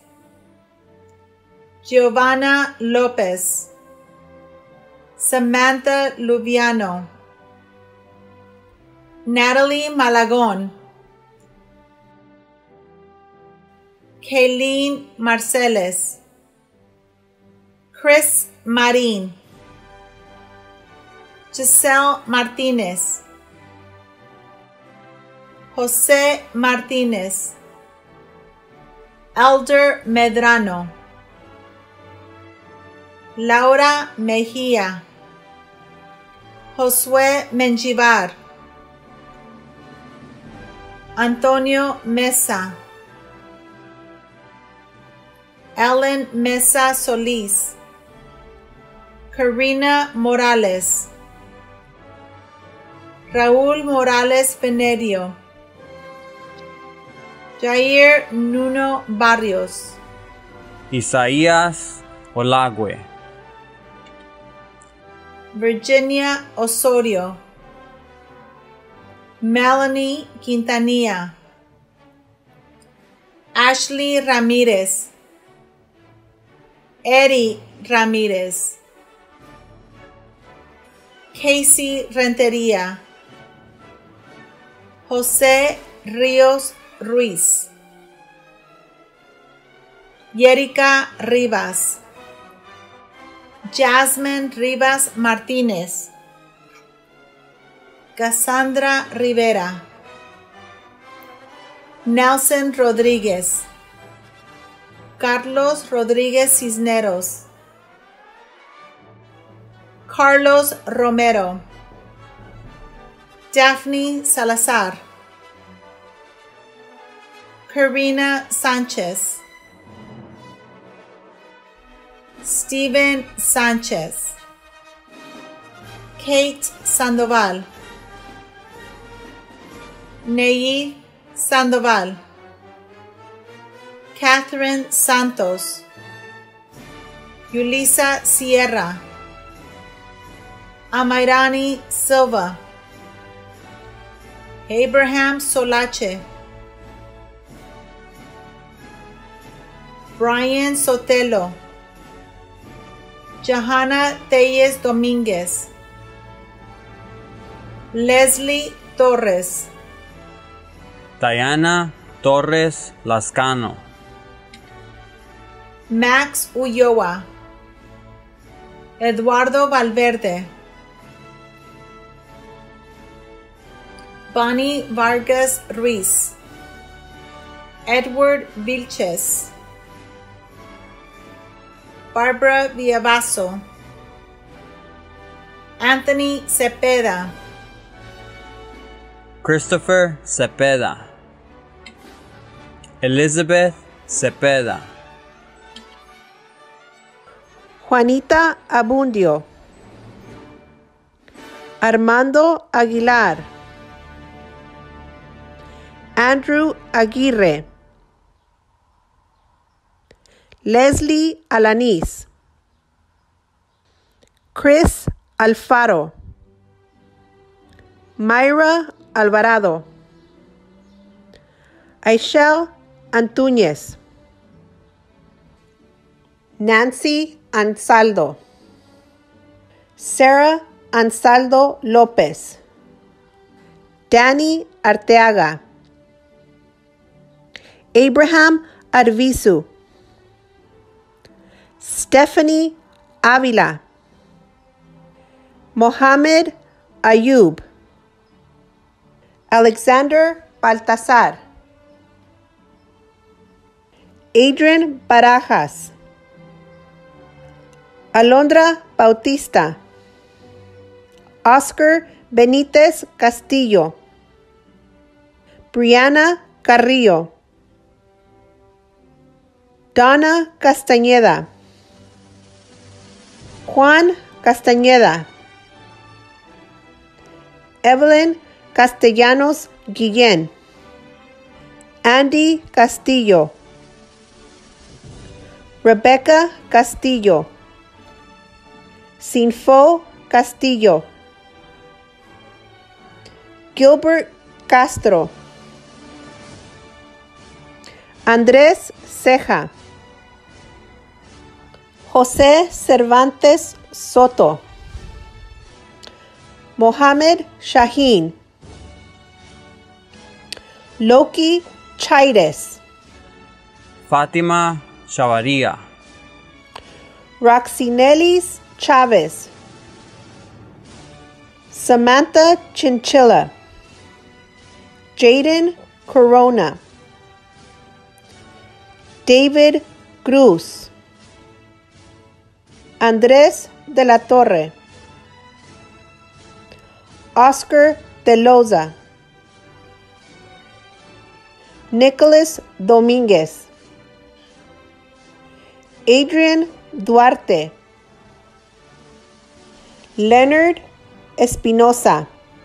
Giovanna López, Samantha Luviano, Natalie Malagón, Kayleen Marceles, Chris Marín, Giselle Martínez, José Martínez, Elder Medrano, Laura Mejía, Josué Menjivar, Antonio Mesa, Ellen Mesa Solís, Karina Morales, Raúl Morales Venerio, Jair Nuno Barrios, Isaías Olagüe, Virginia Osorio, Melanie Quintanilla, Ashley Ramírez, Eddie Ramírez, Casey Rentería, José Ríos Ruiz, Yerica Rivas, Jasmine Rivas Martínez, Cassandra Rivera, Nelson Rodríguez, Carlos Rodríguez Cisneros, Carlos Romero, Daphne Salazar, Karina Sánchez, Steven Sánchez, Kate Sandoval, Neyi Sandoval, Catherine Santos, Yulisa Sierra, Amairani Silva, Abraham Solache, Brian Sotelo, Johanna Telles Domínguez, Leslie Torres, Diana Torres Lascano, Max Ulloa, Eduardo Valverde, Bonnie Vargas Ruiz, Edward Vilches, Barbara Villavaso, Anthony Cepeda, Christopher Cepeda, Elizabeth Cepeda, Juanita Abundio, Armando Aguilar, Andrew Aguirre, Leslie Alanis, Chris Alfaro, Myra Alvarado, Aishel Antúñez, Nancy Ansaldo, Sarah Ansaldo López, Danny Arteaga, Abraham Arvizu, Stephanie Avila, Mohamed Ayub, Alexander Baltazar, Adrian Barajas, Alondra Bautista, Oscar Benítez Castillo, Brianna Carrillo, Donna Castañeda, Juan Castañeda, Evelyn Castellanos Guillén, Andy Castillo, Rebecca Castillo, Sinfo Castillo, Gilbert Castro, Andrés Ceja, José Cervantes Soto, Mohamed Shaheen, Loki Chaides, Fátima Chavarría, Roxinelis Chavez, Samantha Chinchilla, Jaden Corona, David Cruz, Andrés de la Torre, Oscar de Loza, Nicholas Domínguez, Adrian Duarte, Leonard Espinosa,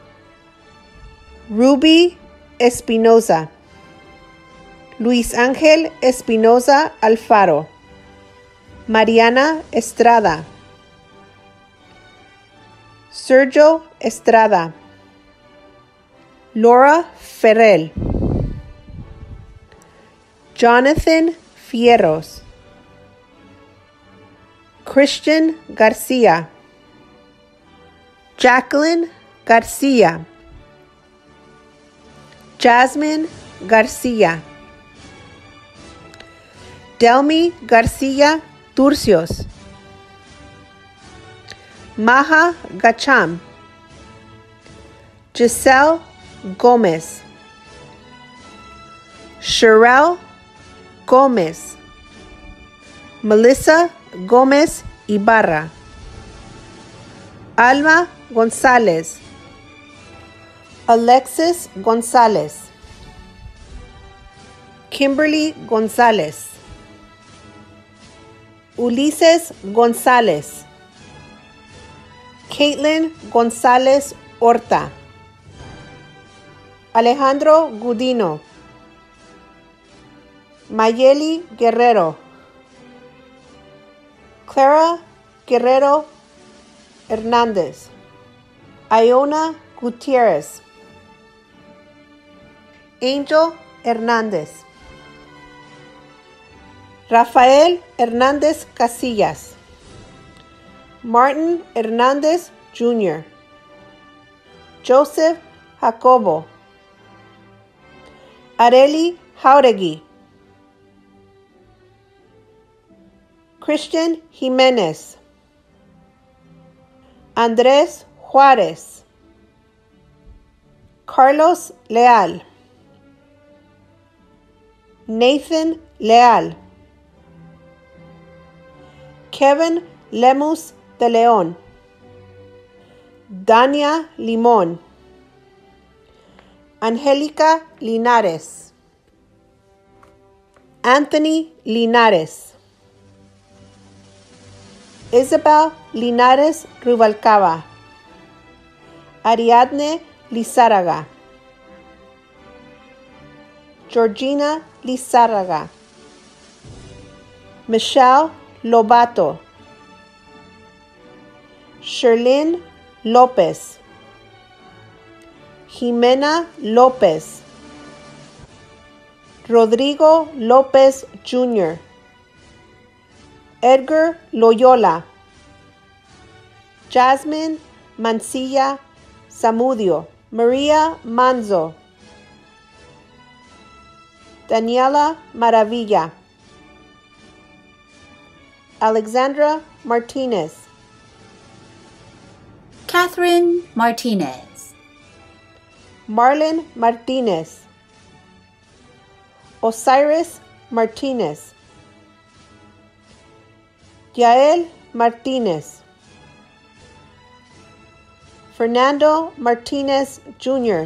Ruby Espinosa, Luis Ángel Espinosa Alfaro, Mariana Estrada, Sergio Estrada, Laura Ferrell, Jonathan Fierros, Christian Garcia, Jacqueline Garcia, Jasmine Garcia, Delmi Garcia Turcios, Maha Gacham, Giselle Gomez, Sherelle Gomez, Melissa Gomez Ibarra, Alma González, Alexis González, Kimberly González, Ulises González, Caitlin González Horta, Alejandro Gudino, Mayeli Guerrero, Clara Guerrero Hernández, Iona Gutierrez, Angel Hernández, Rafael Hernández Casillas, Martin Hernández Jr., Joseph Jacobo, Areli Jauregui, Christian Jiménez, Andrés Juárez, Carlos Leal, Nathan Leal, Kevin Lemus de León, Dania Limón, Angélica Linares, Anthony Linares, Isabel Linares Rubalcaba, Ariadne Lizárraga, Georgina Lizárraga, Michelle Lobato, Sherlyn López, Jimena López, Rodrigo López Jr., Edgar Loyola, Jasmine Mancilla Zamudio, María Manzo, Daniela Maravilla, Alexandra Martinez, Catherine Martinez, Marlon Martinez, Osiris Martinez, Yael Martinez, Fernando Martinez Jr.,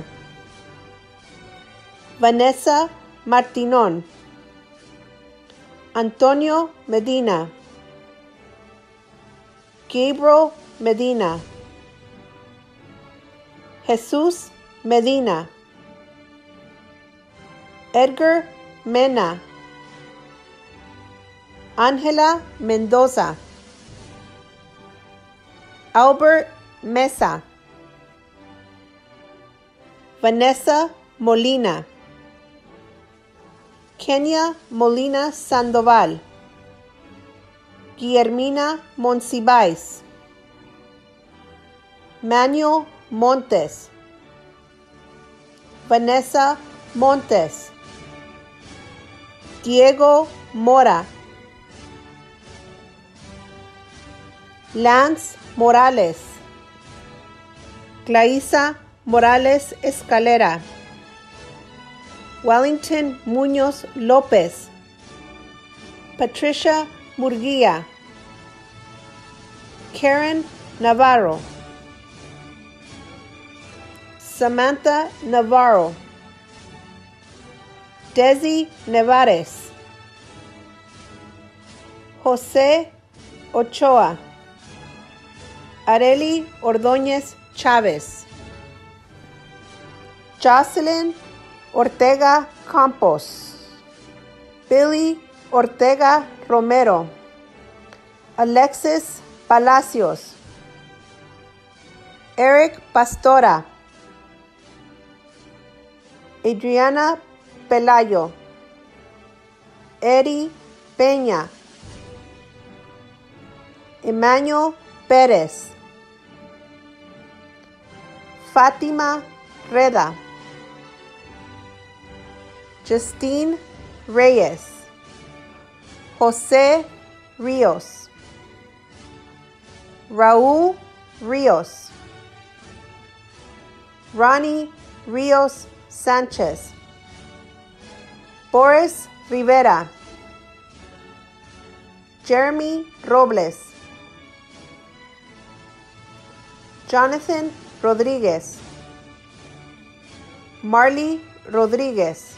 Vanessa Martinón, Antonio Medina, Gabriel Medina, Jesús Medina, Edgar Mena, Ángela Mendoza, Albert Mesa, Vanessa Molina, Kenia Molina Sandoval, Guillermina Monsiváis, Manuel Montes, Vanessa Montes, Diego Mora, Lance Morales, Claisa Morales Escalera, Wellington Muñoz López, Patricia Murguía, Karen Navarro, Samantha Navarro, Desi Nevares, Jose Ochoa, Areli Ordóñez Chávez, Jocelyn Ortega Campos, Billy Ortega Romero, Alexis Palacios, Eric Pastora, Adriana Pelayo, Eddie Peña, Emmanuel Pérez, Fátima Reda, Justine Reyes, José Ríos, Raúl Ríos, Ronnie Ríos Sánchez, Boris Rivera, Jeremy Robles, Jonathan Rodríguez, Marley Rodríguez,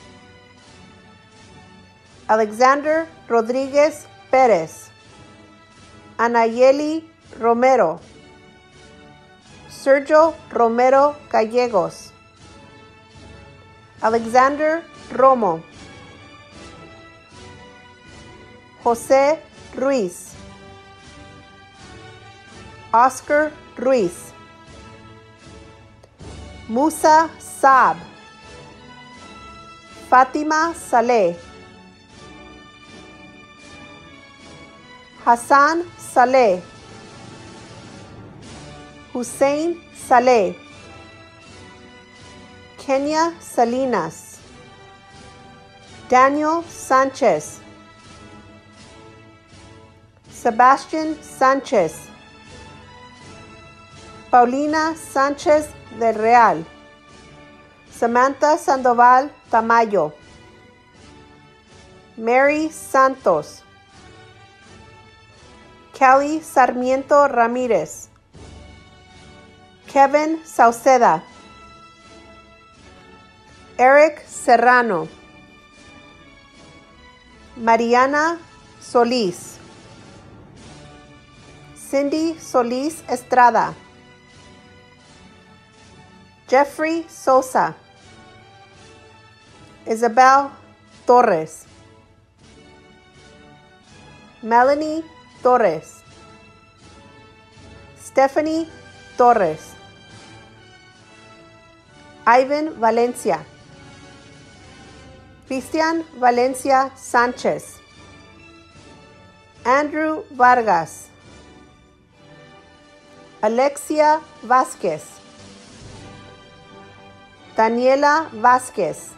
Alexander Rodríguez Pérez, Anayeli Romero, Sergio Romero Gallegos, Alexander Romo, José Ruiz, Oscar Ruiz, Musa Saab, Fátima Saleh, Hassan Saleh, Hussein Saleh, Kenya Salinas, Daniel Sanchez, Sebastian Sanchez, Paulina Sánchez del Real, Samantha Sandoval Tamayo, Mary Santos, Kelly Sarmiento Ramírez, Kevin Sauceda, Eric Serrano, Mariana Solís, Cindy Solís Estrada, Jeffrey Sosa, Isabel Torres, Melanie Torres, Stephanie Torres, Ivan Valencia, Cristian Valencia Sánchez, Andrew Vargas, Alexia Vázquez, Daniela Vázquez,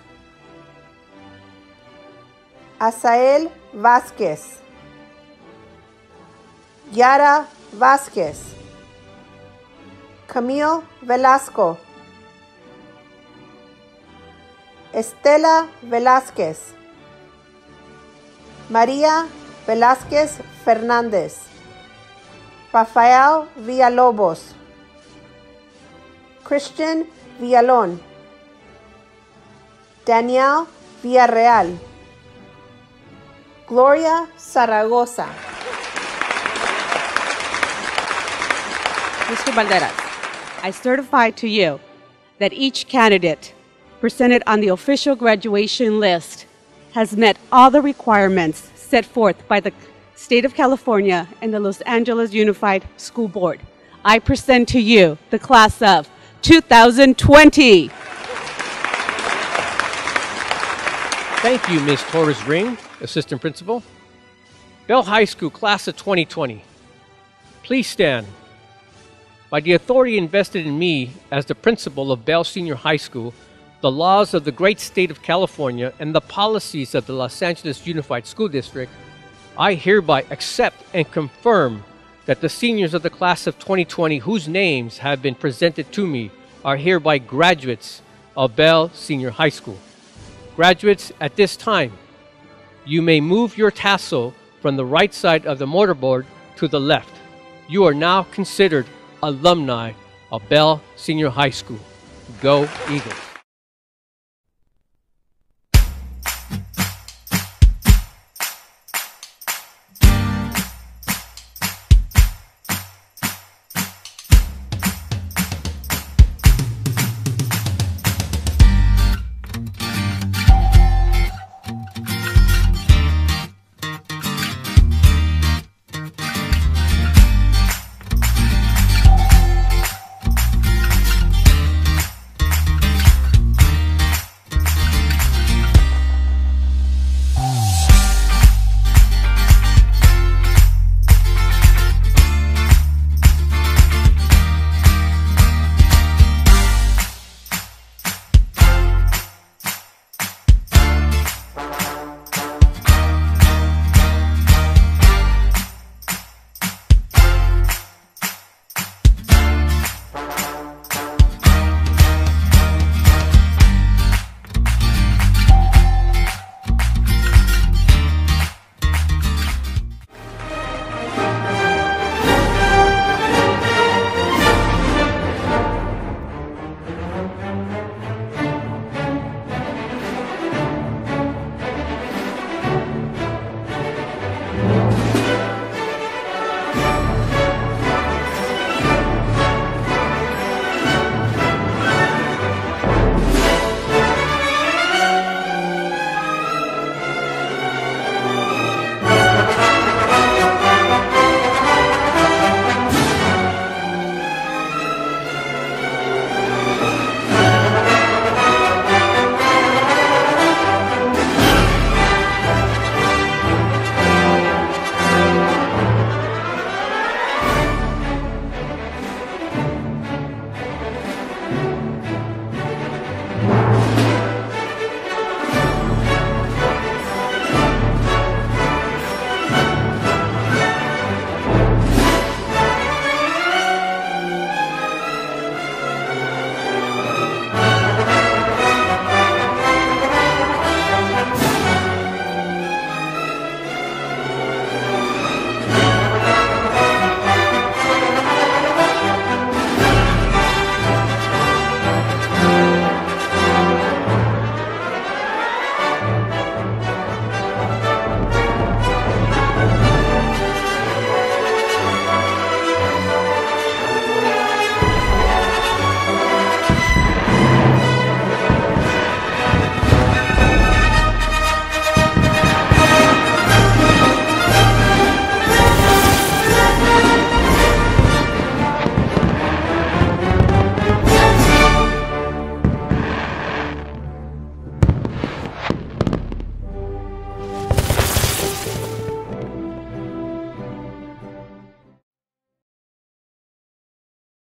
Asael Vázquez, Yara Vázquez, Camille Velasco, Estela Velázquez, María Velázquez Fernández, Rafael Villalobos, Christian Villalón, Daniel Villarreal, Gloria Zaragoza. Mr. Valderas, I certify to you that each candidate presented on the official graduation list has met all the requirements set forth by the State of California and the Los Angeles Unified School Board. I present to you the class of 2020. Thank you, Ms. Torres Ring, Assistant Principal. Bell High School Class of 2020. Please stand. By the authority invested in me as the principal of Bell Senior High School, the laws of the great state of California, and the policies of the Los Angeles Unified School District, I hereby accept and confirm that the seniors of the class of 2020 whose names have been presented to me are hereby graduates of Bell Senior High School. Graduates, at this time, you may move your tassel from the right side of the mortarboard to the left. you are now considered alumni of Bell Senior High School. Go Eagles!